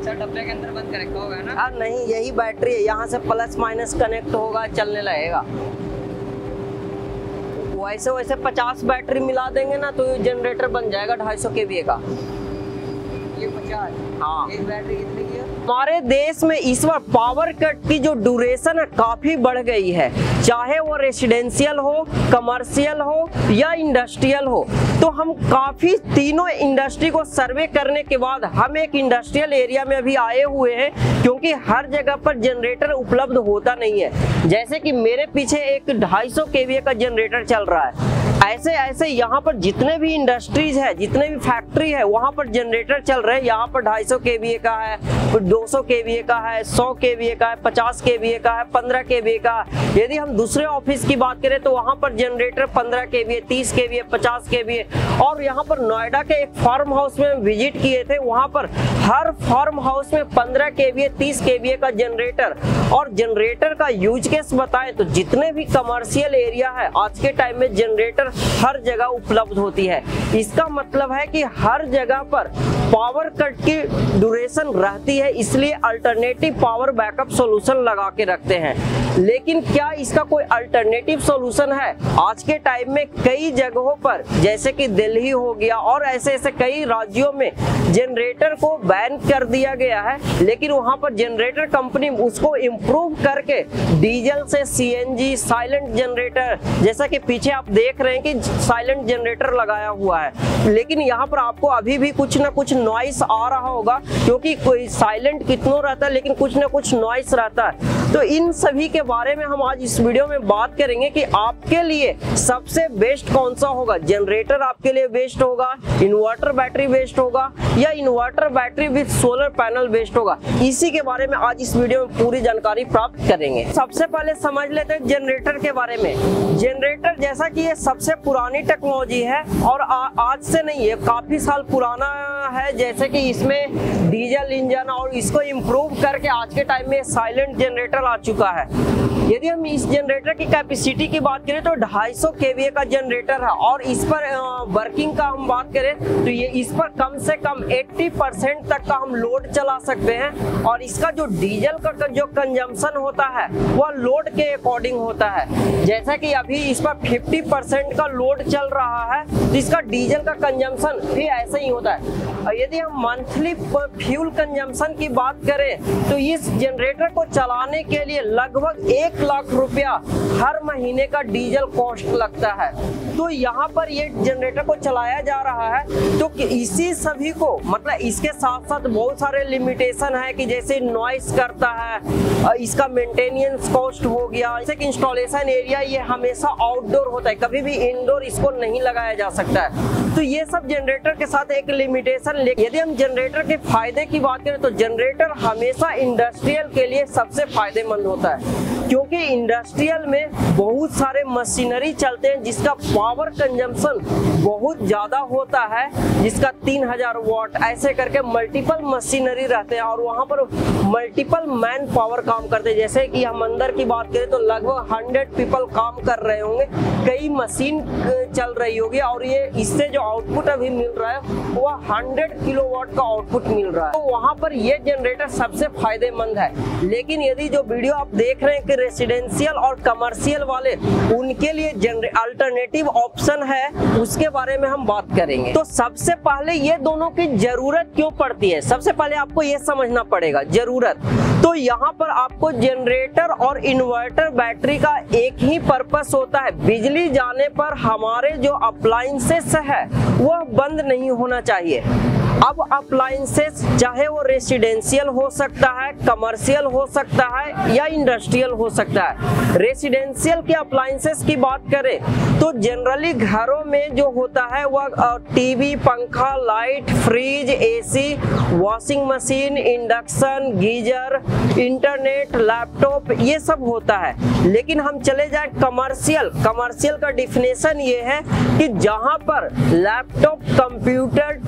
Sir डब्बे के अंदर बंद कर रखा होगा ना? नहीं, यही बैटरी है, यहाँ से प्लस माइनस कनेक्ट होगा, चलने लगेगा। वैसे वैसे 50 बैटरी मिला देंगे ना तो ये जनरेटर बन जाएगा 250 kVA का। ये 50? हाँ। एक बैटरी कितने की है? हमारे देश में इस बार पावर कट की जो ड्यूरेशन है काफी बढ़ गई है, चाहे वो रेसिडेंशियल हो, कमर्शियल हो या इंडस्ट्रियल हो। तो हम काफी तीनों इंडस्ट्री को सर्वे करने के बाद हम एक इंडस्ट्रियल एरिया में अभी आए हुए हैं, क्योंकि हर जगह पर जनरेटर उपलब्ध होता नहीं है। जैसे कि मेरे पीछे एक 250 kVA का जनरेटर चल रहा है, ऐसे ऐसे यहाँ पर जितने भी इंडस्ट्रीज है, जितने भी फैक्ट्री है, वहाँ पर जनरेटर चल रहे हैं। यहाँ पर 250 kVA का है, 200 kVA का है, 100 kVA का है, 50 kVA का है, 15 kVA का है। यदि हम दूसरे ऑफिस की बात करें तो वहाँ पर जनरेटर 15 kVA, 30 kVA, 50 kVA। और यहाँ पर नोएडा के एक फार्म हाउस में विजिट किए थे, वहाँ पर हर फार्म हाउस में 15 kVA, 30 kVA का जनरेटर। और जनरेटर का यूज केस बताएं तो जितने भी कमर्शियल एरिया है आज के टाइम में जनरेटर हर जगह उपलब्ध होती है। इसका मतलब है कि हर जगह पर पावर कट की ड्यूरेशन रहती है, इसलिए अल्टरनेटिव पावर बैकअप सॉल्यूशन लगा के रखते हैं। लेकिन क्या इसका कोई अल्टरनेटिव सॉल्यूशन है? आज के टाइम में कई जगहों पर, जैसे कि दिल्ली हो गया और ऐसे ऐसे कई राज्यों में जनरेटर को बैन कर दिया गया है, लेकिन वहां पर जनरेटर कंपनी उसको इम्प्रूव करके डीजल से सीएनजी साइलेंट जनरेटर, जैसा कि पीछे आप देख रहे हैं कि साइलेंट जनरेटर लगाया हुआ है। लेकिन यहाँ पर आपको अभी भी कुछ ना कुछ नॉइस आ रहा होगा, क्योंकि कोई साइलेंट कितना रहता है लेकिन कुछ ना कुछ नॉइस रहता है। तो इन सभी के बारे में हम आज इस वीडियो में बात करेंगे कि आपके लिए सबसे बेस्ट कौन सा होगा। जनरेटर आपके लिए बेस्ट होगा, इन्वर्टर बैटरी बेस्ट होगा, या inverter battery with solar panel best होगा। इसी के बारे में आज इस वीडियो में पूरी जानकारी प्राप्त करेंगे। सबसे पहले समझ लेते हैं जनरेटर के बारे में। जनरेटर जैसा कि ये सबसे पुरानी टेक्नोलॉजी है और आज से नहीं है, काफी साल पुराना है। जैसे कि इसमें डीजल इंजन और इसको इम्प्रूव करके आज के टाइम में साइलेंट जनरेटर आ चुका है। यदि हम इस जनरेटर की कैपेसिटी की बात करें तो 250 kVA का जनरेटर है, और इस पर वर्किंग का हम बात करें तो ये इस पर कम से कम 80% तक का हम लोड चला सकते हैं। और इसका जो डीजल का जो कंजम्पशन होता है वह लोड के अकॉर्डिंग होता है। जैसा कि अभी इस पर 50% का लोड चल रहा है, तो इसका डीजल का कंजम्पशन भी ऐसे ही होता है। और यदि हम मंथली फ्यूल कंजम्पशन की बात करें तो इस जनरेटर को चलाने के लिए लगभग 1 लाख रुपया हर महीने का डीजल कॉस्ट लगता है। तो यहाँ पर ये जनरेटर को चलाया जा रहा है, तो इसी सभी को मतलब इसके साथ साथ बहुत सारे लिमिटेशन है कि जैसे नॉइस करता है, इसका मेंटेनेंस कॉस्ट हो गया, जैसे कि इंस्टॉलेशन एरिया ये हमेशा आउटडोर होता है, कभी भी इंडोर इसको नहीं लगाया जा सकता है। तो ये सब जनरेटर के साथ एक लिमिटेशन। यदि हम जनरेटर के फायदे की बात करें तो जनरेटर हमेशा इंडस्ट्रियल के लिए सबसे फायदेमंद होता है, क्योंकि इंडस्ट्रियल में बहुत सारे मशीनरी चलते हैं जिसका पावर कंजम्पशन बहुत ज्यादा होता है, जिसका 3000 वाट ऐसे करके मल्टीपल मशीनरी रहते हैं और वहां पर मल्टीपल मैन पावर काम करते हैं। जैसे कि हम अंदर की बात करें तो लगभग 100 पीपल काम कर रहे होंगे, कई मशीन चल रही होगी, और ये इससे जो आउटपुट अभी मिल रहा है वह 100 किलोवाट का आउटपुट मिल रहा है। तो वहां पर ये जनरेटर सबसे फायदेमंद है। लेकिन यदि जो वीडियो आप देख रहे हैं कि रेसिडेंशियल और कमर्शियल वाले, उनके लिए अल्टरनेटिव ऑप्शन है, उसके बारे में हम बात करेंगे। तो सबसे पहले ये दोनों की जरूरत क्यों पड़ती है, सबसे पहले आपको ये समझना पड़ेगा जरूरत। तो यहाँ पर आपको जनरेटर और इन्वर्टर बैटरी का एक ही पर्पस होता है, बिजली जाने पर हमारे जो अप्लायंसेस है वह बंद नहीं होना चाहिए। अब अप्लायंसेस चाहे वो रेसिडेंशियल हो सकता है, कमर्शियल हो सकता है या इंडस्ट्रियल हो सकता है। रेसिडेंशियल के अप्लायंसेस की बात करें तो जनरली घरों में जो होता है वह टीवी, पंखा, light, fridge, AC, washing machine, induction, geyser, internet, laptop, ये सब होता है। लेकिन हम चले जाए कमर्शियल का डिफिनेशन ये है कि जहां पर लैपटॉप, कंप्यूटर,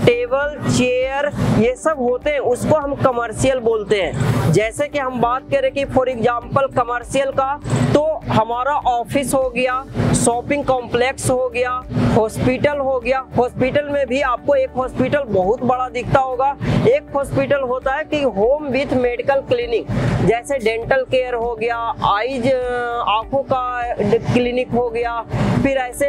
टेबल, चेयर ये सब होते हैं उसको हम कमर्शियल बोलते हैं। जैसे कि हम बात करें कि फॉर एग्जांपल कमर्शियल का, तो हमारा ऑफिस हो गया, शॉपिंग कॉम्प्लेक्स हो गया, हॉस्पिटल हो गया। हॉस्पिटल में भी आपको एक हॉस्पिटल बहुत बड़ा दिखता होगा। एक हॉस्पिटल होता है कि होम विथ मेडिकल क्लिनिक, जैसे डेंटल केयर हो गया, आईज आंखों का क्लिनिक हो गया, फिर ऐसे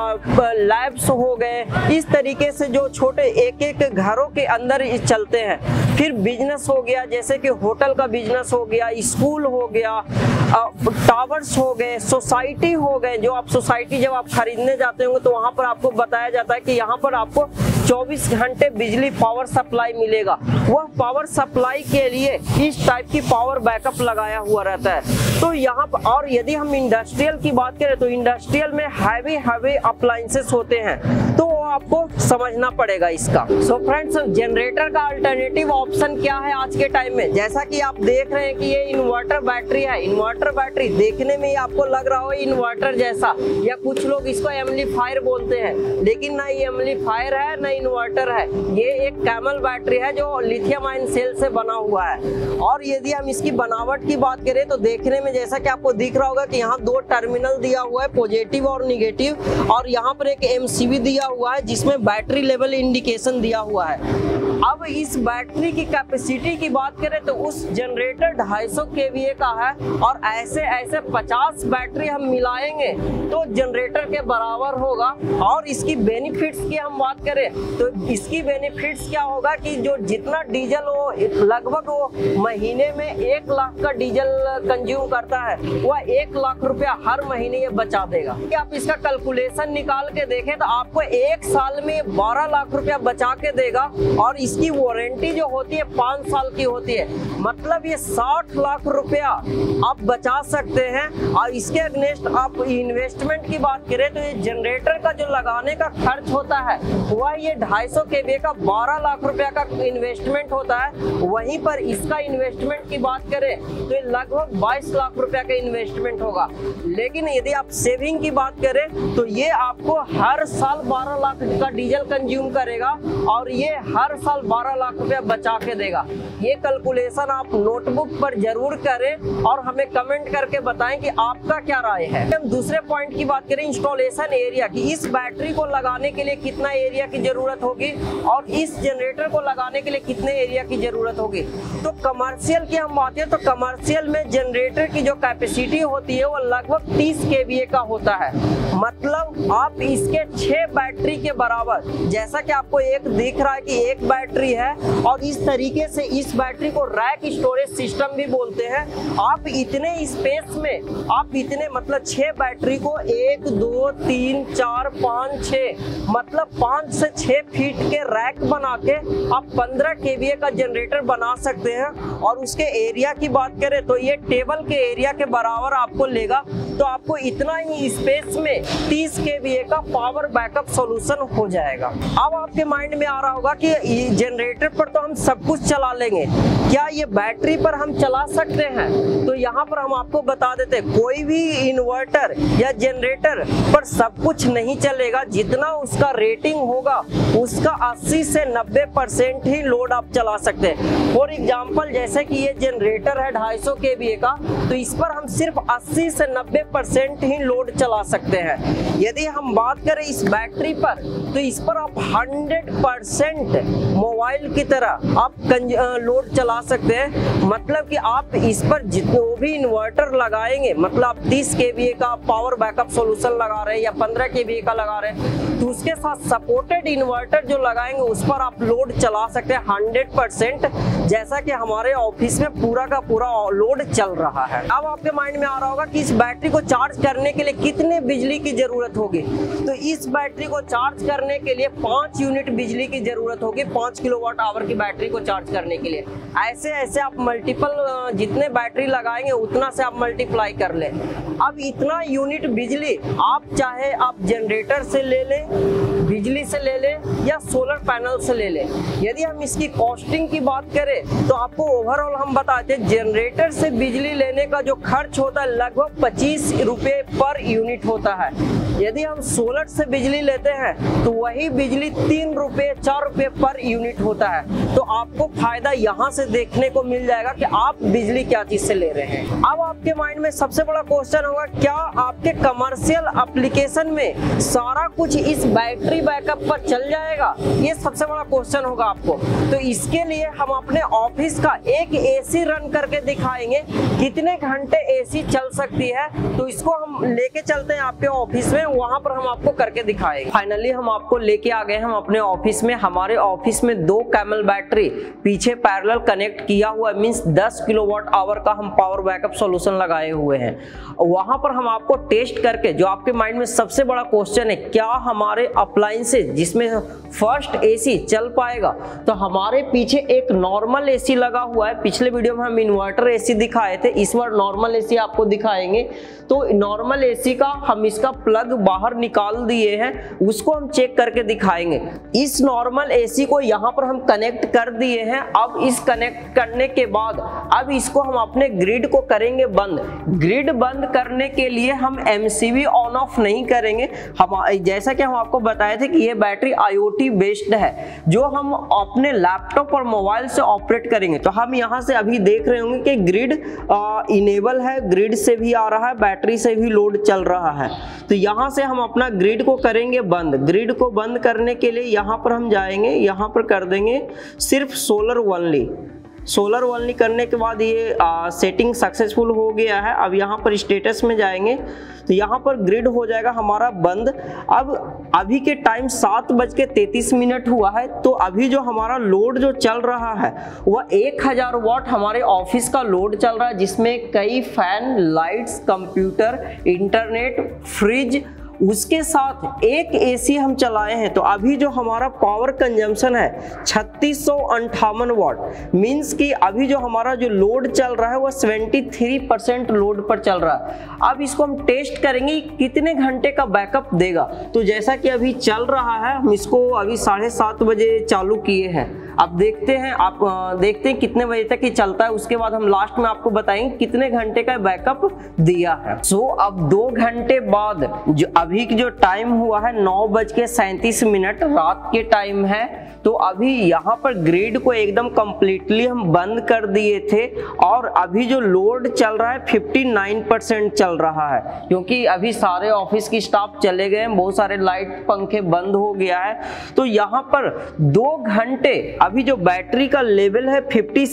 लैब्स हो गए। इस तरीके से जो छोटे एक एक घरों के अंदर चलते हैं। फिर बिजनेस हो गया, जैसे कि होटल का बिजनेस हो गया, स्कूल हो गया, टावर्स हो गए, सोसाइटी हो गए। जो आप सोसाइटी जब आप खरीदने जाते होंगे तो वहां पर आपको बताया जाता है कि यहाँ पर आपको 24 घंटे बिजली पावर सप्लाई मिलेगा। वह पावर सप्लाई के लिए इस टाइप की पावर बैकअप लगाया हुआ रहता है। तो यहाँ पर, और यदि हम इंडस्ट्रियल की बात करें तो इंडस्ट्रियल में हैवी अप्लायंसेस होते हैं, तो वो आपको समझना पड़ेगा इसका। सो फ्रेंड्स, जनरेटर का अल्टरनेटिव ऑप्शन क्या है आज के टाइम में? जैसा कि आप देख रहे हैं कि ये इन्वर्टर बैटरी है। इन्वर्टर बैटरी देखने में ही आपको लग रहा हो इन्वर्टर जैसा, या कुछ लोग इसको एम्पलीफायर बोलते हैं, लेकिन ना ये एम्पलीफायर है ना इन्वर्टर है। ये एक कैमल बैटरी है जो लिथियम आयन सेल से बना हुआ है। और यदि हम इसकी बनावट की बात करें तो देखने में जैसा कि आपको दिख रहा होगा कि यहाँ 2 टर्मिनल दिया हुआ है, पॉजिटिव और निगेटिव, और यहाँ पर एक MCB दिया हुआ है जिसमें बैटरी लेवल इंडिकेशन दिया हुआ है। अब इस बैटरी की कैपेसिटी की बात करें तो उस जनरेटर 250 kVA का है, और ऐसे 50 बैटरी हम मिलाएंगे तो जनरेटर के बराबर होगा। और इसकी बेनिफिट्स की हम बात करें तो इसकी बेनिफिट्स क्या होगा कि जो जितना डीजल हो, लगभग वो महीने में 1 लाख का डीजल कंज्यूम करता है, वह 1 लाख रुपया हर महीने ये बचा देगा। कि आप इसका कैलकुलेशन निकाल के देखें तो आपको 1 साल में 12 लाख रुपया बचा के देगा। और इसकी वारंटी जो होती है 5 साल की होती है, मतलब ये 60 लाख रुपया आप बचा सकते हैं। और इसके अगेंस्ट आप इन्वेस्टमेंट की बात करें तो ये जनरेटर का जो लगाने का खर्च होता है वह ये 250 kVA का 12 लाख रुपया का इन्वेस्टमेंट होता है। वहीं पर इसका इन्वेस्टमेंट की बात करें तो ये लगभग 22 लाख रुपया का इन्वेस्टमेंट होगा। लेकिन यदि आप सेविंग की बात करें तो ये आपको हर साल 12 लाख का डीजल कंज्यूम करेगा, और ये हर साल 12 लाख रुपया बचा के देगा। ये कैलकुलेशन आप नोटबुक पर जरूर करें और हमें कमेंट करके बताएं कि आपका क्या राय है। हम दूसरे पॉइंट की बात करें, इंस्टॉलेशन एरिया की। इस बैटरी को लगाने के लिए कितना एरिया की जरूरत होगी और इस जनरेटर को लगाने के लिए कितने एरिया की जरूरत होगी। तो कमर्शियल की हम बात करें तो कमर्शियल में जनरेटर की जो कैपेसिटी होती है वो लगभग 30 kVA का होता है। मतलब आप इसके 6 बैटरी के बराबर, जैसा कि आपको एक दिख रहा है कि एक बैटरी है, और इस तरीके से इस बैटरी को रैक स्टोरेज सिस्टम भी बोलते हैं। आप इतने स्पेस में आप इतने, मतलब 6 बैटरी को 1 2 3 4 5 6, मतलब 5 से 6 फीट के रैक बना के आप 15 kVA का जनरेटर बना सकते हैं। और उसके एरिया की बात करें तो ये टेबल के एरिया के बराबर आपको लेगा। तो आपको इतना ही स्पेस में 30 kVA का पावर बैकअप सॉल्यूशन हो जाएगा। अब आपके माइंड में आ रहा होगा कि जनरेटर पर तो हम सब कुछ चला लेंगे, क्या ये बैटरी पर हम चला सकते हैं? तो यहाँ पर हम आपको बता देते हैं, कोई भी इन्वर्टर या जनरेटर पर सब कुछ नहीं चलेगा। जितना उसका रेटिंग होगा उसका 80 से 90% ही लोड आप चला सकते हैं। फॉर एग्जाम्पल, जैसे कि ये जनरेटर है 250 kVA का, तो इस पर हम सिर्फ 80 से 90% ही लोड चला सकते हैं। यदि हम बात करें इस बैटरी पर तो इस पर आप 100% मोबाइल की तरह आप लोड चला सकते हैं। मतलब कि आप इस पर जितने भी इन्वर्टर लगाएंगे, मतलब आप 30 kVA का पावर बैकअप सॉल्यूशन लगा रहे हैं या 15 kVA का लगा रहे हैं, तो उसके साथ सपोर्टेड इन्वर्टर जो लगाएंगे उस पर आप लोड चला सकते हैं 100%, जैसा कि हमारे ऑफिस में पूरा का पूरा लोड चल रहा है। अब आपके माइंड में आ रहा होगा कि इस बैटरी को चार्ज करने के लिए कितने बिजली की जरूरत होगी। तो इस बैटरी को चार्ज करने के लिए 5 यूनिट बिजली की जरूरत होगी। 5 किलोवाट आवर की बैटरी को चार्ज करने के लिए ऐसे ऐसे आप मल्टीपल जितने बैटरी लगाएंगे उतना से आप मल्टीप्लाई कर लें। अब इतना यूनिट बिजली आप चाहे आप जनरेटर से ले लें, बिजली से ले ले या सोलर पैनल से ले ले। यदि हम इसकी कॉस्टिंग की बात करें तो आपको ओवरऑल हम बताते हैं जनरेटर से बिजली लेने का जो खर्च होता है लगभग 25 रुपए पर यूनिट होता है। यदि हम सोलर से बिजली लेते हैं तो वही बिजली 3 रुपए 4 रुपए पर यूनिट होता है। तो आपको फायदा यहाँ से देखने को मिल जाएगा कि आप बिजली क्या चीज से ले रहे हैं। अब आपके माइंड में सबसे बड़ा क्वेश्चन होगा, क्या आपके कमर्शियल एप्लीकेशन में सारा कुछ इस बैटरी बैकअप पर चल जाएगा? ये सबसे बड़ा क्वेश्चन होगा आपको। तो इसके लिए हम अपने ऑफिस का एक एसी रन करके दिखाएंगे कितने घंटे एसी चल सकती है। तो इसको हम लेके चलते हैं आपके ऑफिस में, वहां पर हम आपको करके दिखाएंगे। फाइनली हम आपको लेके आ गए हम अपने ऑफिस में। हमारे ऑफिस में 2 कैमल बैटरी पीछे पैरेलल कनेक्ट किया हुआ, मींस 10 किलोवाट आवर का हम पावर बैकअप सॉल्यूशन लगाए हुए हैं। वहां पर हम आपको टेस्ट करके, जो आपके माइंड में सबसे बड़ा क्वेश्चन है, क्या हमारे अप्लायंसेस जिसमें फर्स्ट एसी चल पाएगा? तो हमारे पीछे एक नॉर्मल एसी लगा हुआ है। पिछले वीडियो में हम इन्वर्टर एसी दिखाए थे, इस बार नॉर्मल एसी आपको दिखाएंगे। तो नॉर्मल एसी का हम इसका प्लग बाहर निकाल दिए हैं, उसको हम चेक करके दिखाएंगे। इस नॉर्मल एसी को यहाँ पर हम कनेक्ट कर दिए हैं। अब इस कनेक्ट करने के बाद अब इसको हम अपने ग्रिड को करेंगे बंद। ग्रिड बंद करने के लिए हम एमसीबी ऑन ऑफ नहीं करेंगे। हम जैसा कि हम आपको बताए थे कि ये बैटरी IoT बेस्ड है, जो हम अपने लैपटॉप और मोबाइल से ऑपरेट करेंगे। तो हम यहाँ से अभी देख रहे होंगे कि ग्रिड इनेबल है, ग्रिड से भी आ रहा है, बैटरी से भी लोड चल रहा है। तो यहाँ से हम अपना ग्रिड को करेंगे बंद। ग्रिड को बंद करने के लिए यहाँ पर हम जाएंगे, यहाँ पर कर देंगे सिर्फ सोलर ओनली। सोलर ओनली करने के बाद ये सेटिंग सक्सेसफुल हो गया है। अब यहाँ पर स्टेटस में जाएंगे तो यहाँ पर ग्रिड हो जाएगा हमारा बंद। अब अभी के टाइम 7:33 हुआ है। तो अभी जो हमारा लोड जो चल रहा है वह 1000 वाट हमारे ऑफिस का लोड चल रहा है, जिसमें कई fan, lights, computer, internet, fridge, उसके साथ एक एसी हम चलाए हैं। तो अभी जो हमारा पावर कंजम्पशन है 3658 वाट, मींस कि अभी जो हमारा जो लोड चल रहा है वह 73% लोड पर चल रहा है। अब इसको हम टेस्ट करेंगे कितने घंटे का बैकअप देगा। तो जैसा कि अभी चल रहा है, हम इसको अभी 7:30 बजे चालू किए हैं। अब देखते हैं कितने बजे तक ये चलता है। उसके बाद हम लास्ट में आपको बताएंगे कितने घंटे का बैकअप दिया है। अब 2 घंटे बाद जो अभी जो टाइम हुआ है 9:37 रात के टाइम है। तो अभी यहाँ पर ग्रिड को एकदम कंप्लीटली हम बंद कर दिए थे और अभी जो लोड चल रहा है 59% चल रहा है, क्योंकि अभी सारे ऑफिस की स्टाफ चले गए हैं, बहुत सारे लाइट पंखे बंद हो गया है। तो यहाँ पर 2 घंटे अभी जो बैटरी का लेवल है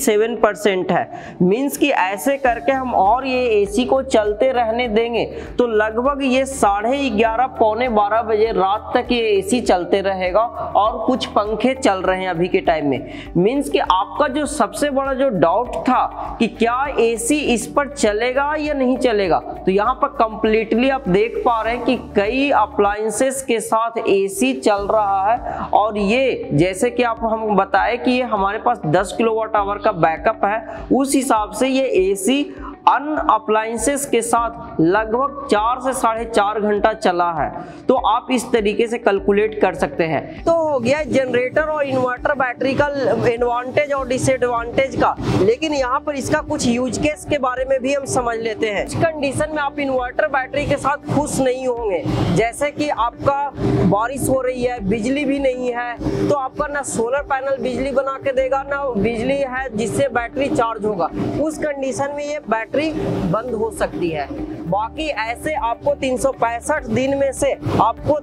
57% है। मींस कि ऐसे करके हम और ये एसी को चलते रहने देंगे तो लगभग ये 11:30 पौने 12 बजे रात तक ये एसी चलते रहेगा और कुछ पंखे चल रहे हैं अभी के टाइम में। मींस कि आपका जो सबसे बड़ा जो डाउट था कि क्या एसी इस पर चलेगा या नहीं चलेगा, तो यहाँ पर कंप्लीटली आप देख पा रहे हैं कि कई अप्लायंसेस के साथ एसी चल रहा है। और ये जैसे कि आप हम बताए कि ये हमारे पास 10 किलोवाट आवर का बैकअप है, उस हिसाब से ये एसी अन्य अप्लायंसेस के साथ लगभग 4 से 4.5 घंटा चला है। तो आप इस तरीके से कैलकुलेट कर सकते हैं। तो हो गया जनरेटर और इन्वर्टर बैटरी का एडवांटेज और डिसएडवांटेज का, लेकिन यहाँ पर इसका कुछ यूज केस के बारे में भी हम समझ लेते हैं। इस कंडीशन में आप इन्वर्टर बैटरी के साथ खुश नहीं होंगे, जैसे कि आपका बारिश हो रही है, बिजली भी नहीं है, तो आपका ना सोलर पैनल बिजली बना के देगा, ना बिजली है जिससे बैटरी चार्ज होगा। उस कंडीशन में ये बैटरी बंद हो सकती है। बाकी ऐसे आपको 365 दिन में से आपको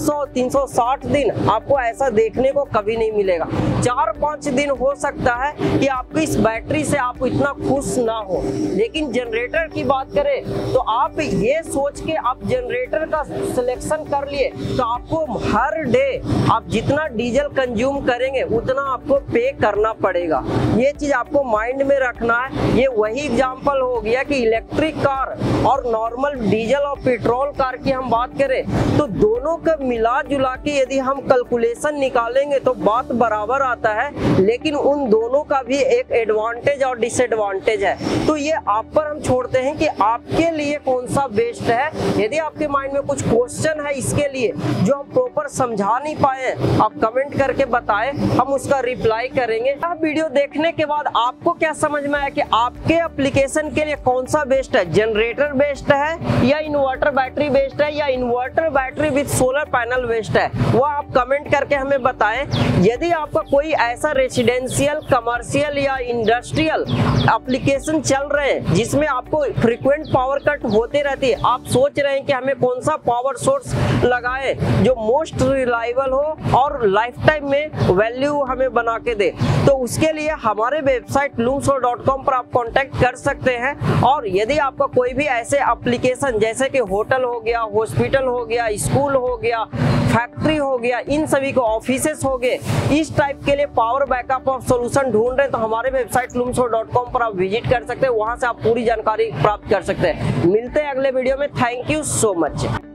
360 दिन आपको ऐसा देखने को कभी नहीं मिलेगा। 4-5 दिन हो सकता है कि आपको इस बैटरी से आप इतना खुश ना हो। लेकिन जनरेटर की बात करें तो आप ये सोच के आप जनरेटर का सिलेक्शन कर लिए तो आपको हर डे आप जितना डीजल कंज्यूम करेंगे उतना आपको पे करना पड़ेगा। ये चीज आपको माइंड में रखना है। ये वही एग्जाम्पल हो गया कि इलेक्ट्रिक कार और नॉर्मल डीजल और पेट्रोल कार की हम बात करें तो दोनों का मिला जुला के यदि हम कैलकुलेशन निकालेंगे तो बात बराबर आता है, लेकिन उन दोनों का भी एक एडवांटेज और डिसएडवांटेज है। तो ये आप पर हम छोड़ते हैं कि आपके लिए कौन सा बेस्ट है। यदि आपके माइंड में कुछ क्वेश्चन है इसके लिए जो हम प्रॉपर समझा नहीं पाए, आप कमेंट करके बताएं, हम उसका रिप्लाई करेंगे। यह वीडियो देखने के बाद आपको क्या समझ में आया कि आपके एप्लीकेशन के लिए कौन सा बेस्ट है, जनरेटर बेस्ट है या इन्वर्टर बैटरी बेस्ट है या inverter battery with solar panel best है, वो आप कमेंट करके हमें बताएं। यदि आपका कोई ऐसा रेसिडेंशियल, कमर्शियल या इंडस्ट्रियल एप्लीकेशन चल रहे हैं जिसमें आपको फ्रीक्वेंट पावर कट होते रहती है, आप सोच रहे हैं कि हमें कौन सा पावर सोर्स लगाएं जो मोस्ट रिलायबल हो और लाइफ टाइम में वैल्यू हमें बना के दे, तो उसके लिए हमारे वेबसाइट loomsor.com पर आप कांटेक्ट कर सकते हैं। और यदि आपका कोई भी ऐसे एप्लीकेशन जैसे कि होटल हो गया, हॉस्पिटल हो गया, स्कूल हो गया, फैक्ट्री हो गया, इन सभी को ऑफिसेस हो गए, इस टाइप के लिए पावर बैकअप और सोल्यूशन ढूंढ रहे हैं तो हमारे वेबसाइट loomsor.com पर आप विजिट कर सकते हैं, वहां से आप पूरी जानकारी प्राप्त कर सकते हैं। मिलते हैं अगले वीडियो में। Thank you so much.